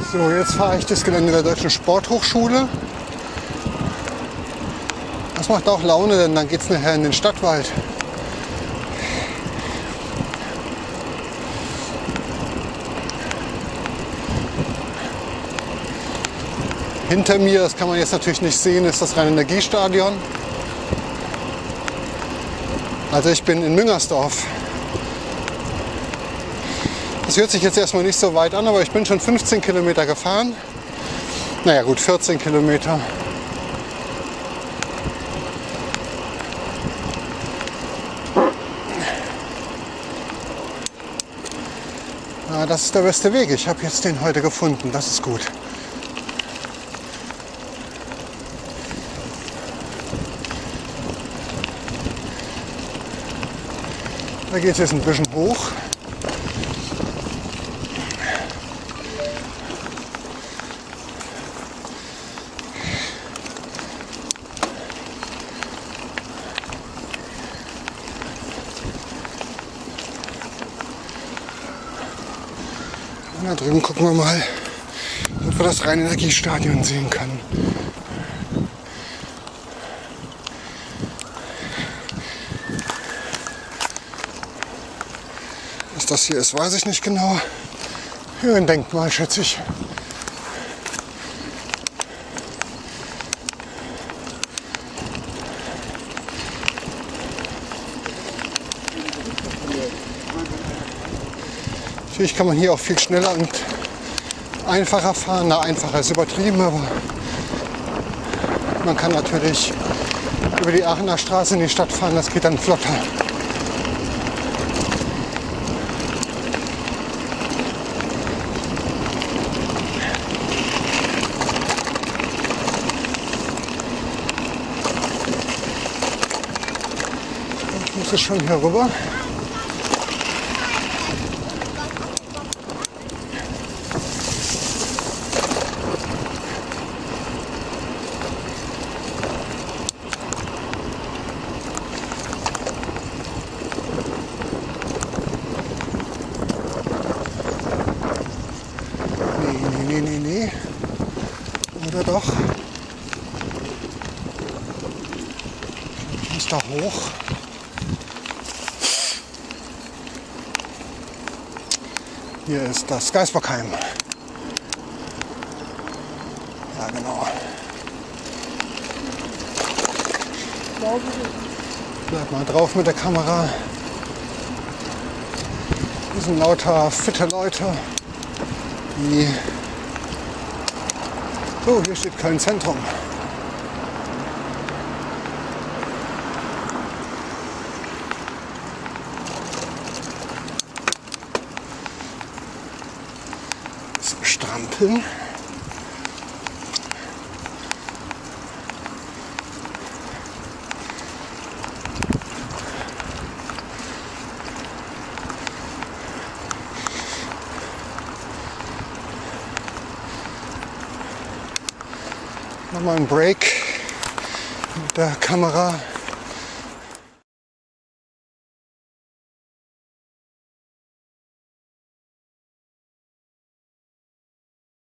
So, jetzt fahre ich das Gelände der Deutschen Sporthochschule. Das macht auch Laune, denn dann geht es nachher in den Stadtwald. Hinter mir, das kann man jetzt natürlich nicht sehen, ist das Rhein-Energie-Stadion. Also ich bin in Müngersdorf. Das hört sich jetzt erstmal nicht so weit an, aber ich bin schon 15 Kilometer gefahren. Naja gut, 14 Kilometer. Ja, das ist der beste Weg. Ich habe jetzt den heute gefunden. Das ist gut. Da geht es jetzt ein bisschen hoch. Und da drüben gucken wir mal, ob wir das Rhein-Energie-Stadion sehen können. Was das hier ist, weiß ich nicht genau. Hier ein Denkmal, schätze ich. Natürlich kann man hier auch viel schneller und einfacher fahren. Na, einfacher ist übertrieben, aber man kann natürlich über die Aachener Straße in die Stadt fahren. Das geht dann flotter. Ich muss es schon hier rüber. Nee. Oder doch? Ich muss da hoch. Hier ist das Geisbockheim. Ja, genau. Bleib mal drauf mit der Kamera. Hier sind lauter fitte Leute, die... So, hier steht Köln Zentrum. Das Strampeln. Nochmal ein Break mit der Kamera.